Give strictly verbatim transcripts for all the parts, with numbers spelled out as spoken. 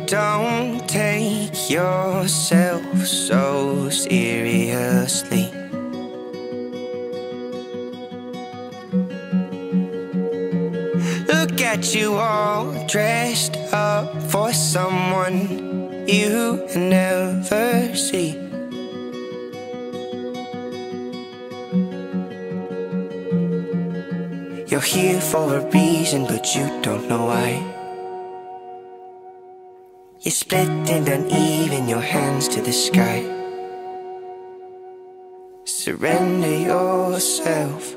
Don't take yourself so seriously. Look at you all dressed up for someone you never see. You're here for a reason, but you don't know why. You're split and uneven, your hands to the sky. Surrender yourself.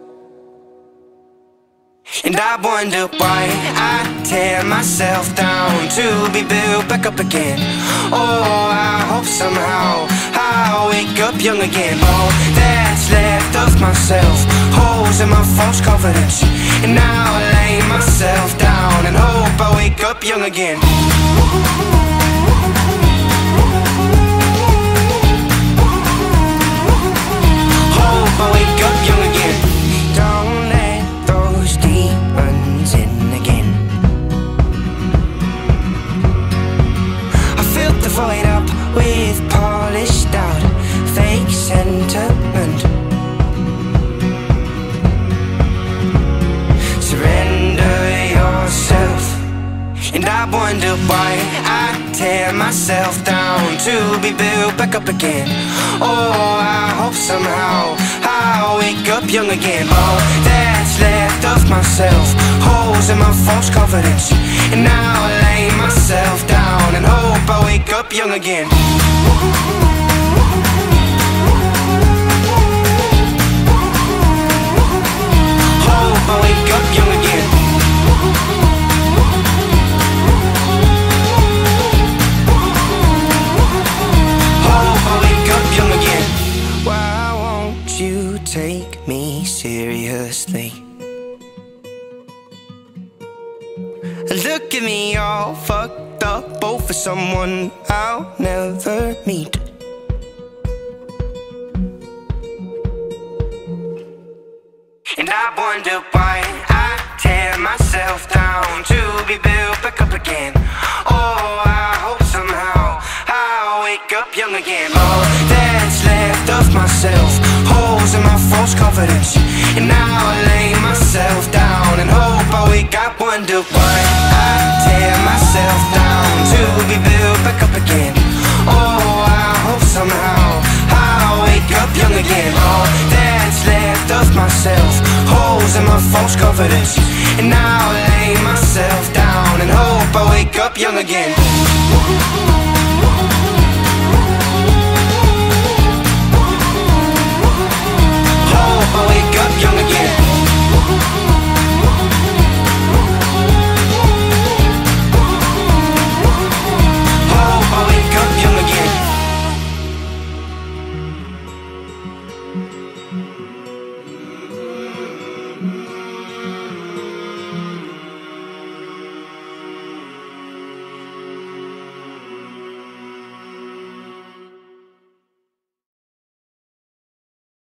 And I wonder why I tear myself down to be built back up again. Oh, I hope somehow I'll wake up young again. All that's left of myself, holes in my false confidence. And now I lay myself down and hope I wake up young again. Hope I wake up young again. Don't let those demons in again. I filled the void up with polished out fake sentiment. Surrender yourself. And I wonder why I tear myself down to be built back up again. Oh, I hope somehow I'll wake up young again. All that's left of myself, holes in my false confidence. And now I lay myself down and hope I wake up young again. Hope I wake up young again. Hope I wake up young again. Why won't you take me seriously? Look at me all fucked up, both for someone I'll never meet. And I wonder why I tear myself down to be built back up again. Oh, I hope somehow I'll wake up young again. All that's left of myself, holes in my false confidence. And now I lay myself down and hope I wake up. Wonder why I tear myself down to be built back up again. Oh, I hope somehow I'll wake up young again. All that's left of myself, holes in my false confidence. And now I lay myself down and hope I wake up young again.